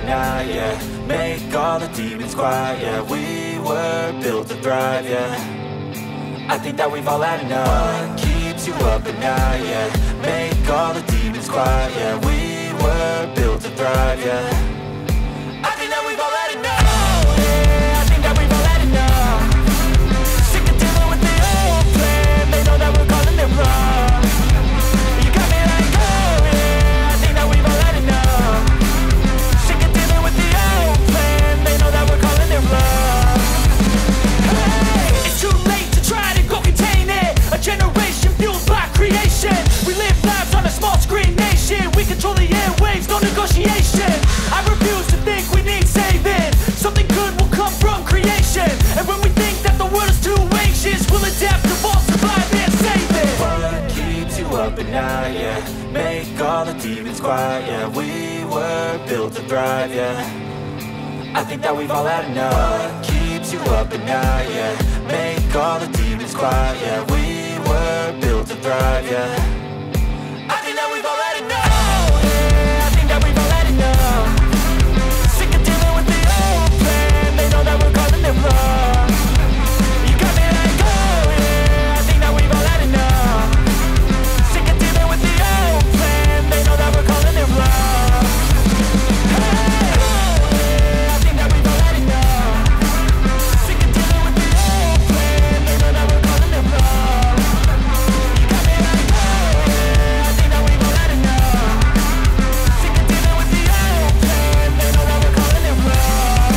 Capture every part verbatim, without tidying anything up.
night, yeah. Make all the demons quiet, yeah. We were built to thrive, yeah. I think that we've all had enough. What keeps you up at night, yeah. Make all the demons quiet, yeah. We were built to thrive, yeah. I think that we've all had enough. Oh, yeah, I think that we've all had enough. Sick of dealing with the old plan. They know that we're calling it wrong. You got me like, oh yeah, I think that we've all had enough. Sick of dealing with the old plan. They know that we're calling it wrong. Hey, it's too late to try to go contain it. A generation fueled by creation. We live lives on a small screen nation. We control the airwaves, no negotiation. I refuse to think we need saving. Something good will come from creation. And when we think that the world is too anxious, we'll adapt, evolve, survive and save it. What keeps you up at night, yeah. Make all the demons quiet, yeah. We were built to thrive, yeah. I think that we've all had enough. What keeps you up at night, yeah. Make all the demons quiet, yeah. We were built to thrive, yeah. I think that we've all had enough. Oh, yeah, I think that we've all had enough. Sick of dealing with the old plan. They know that we're calling it wrong. You got me like, oh yeah, I think that we've all had enough. Sick of dealing with the old plan. They know that we're calling it wrong. Hey, oh yeah, I think that we've all had enough. Sick of dealing with the old plan. They know that we're calling it wrong. You got me like, oh yeah, I think that we've all had enough. Sick of dealing with the old plan. They know that we're calling it wrong.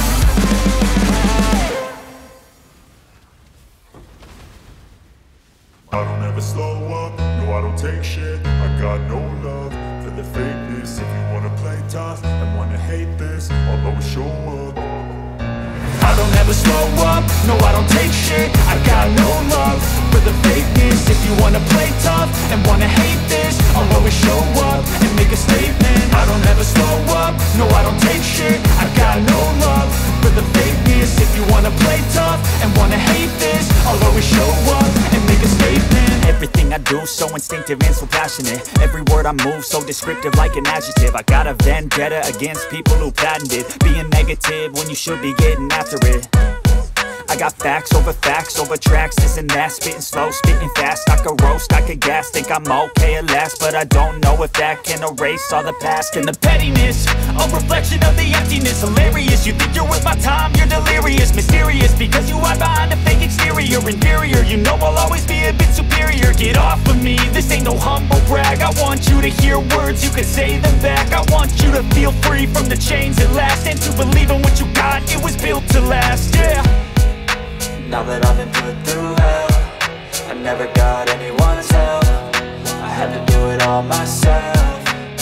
I don't ever slow up, no I don't take shit. I got no love for the fakeness. If you wanna play tough and wanna hate this, I'll always show up. I don't ever slow up, no I don't take shit. I got no love for the fakeness. If you wanna play tough and wanna hate this, I'll always show up and make a statement. I don't ever slow up, no I don't take shit. I got no love for the fakeness. If you wanna play tough and wanna hate this, I'll always show up and make a statement. Everything I do so instinctive and so passionate. Every word I move so descriptive like an adjective. I got a vendetta against people who patented being negative when you should be getting after it. I got facts over facts over tracks, this and that. Spitting slow, spitting fast, I could roast, I could gas. Think I'm okay at last, but I don't know if that can erase all the past. And the pettiness, a reflection of the emptiness. Hilarious, you think you're worth my time, you're delirious. Mysterious, because you hide behind a fake exterior. Inferior, you know I'll always be a bit superior. Get off of me, this ain't no humble brag. I want you to hear words, you can say them back. I want you to feel free from the chains at last, and to believe in what you got, it was built to last, yeah. Now that I've been put through hell, I never got anyone's help. I had to do it all myself.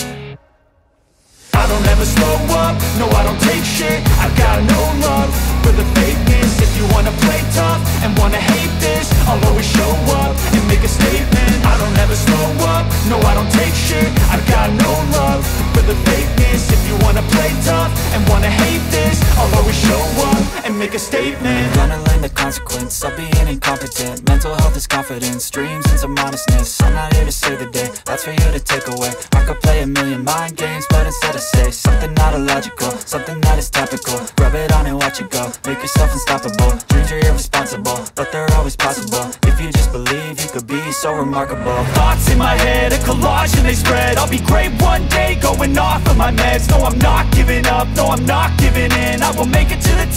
I don't ever slow up, no I don't take shit. I got no love for the fakeness. If you wanna play tough and wanna hate this, I'll always show up and make a statement. I don't ever slow up, no I don't take shit. I got no love for the fakeness. If you wanna play tough and wanna hate this, I'll always show up and make a statement. Gonna learn the consequence of being incompetent. Mental health is confidence, dreams and some honestness. I'm not here to save the day, that's for you to take away. I could play a million mind games, but instead I say something not illogical, something that is topical. Rub it on and watch it go, make yourself unstoppable. Dreams are irresponsible, but they're always possible. If you just believe, you could be so remarkable. Thoughts in my head, a collage and they spread. I'll be great one day, going off of my meds. No, I'm not giving up, no, I'm not giving in. I will make it to the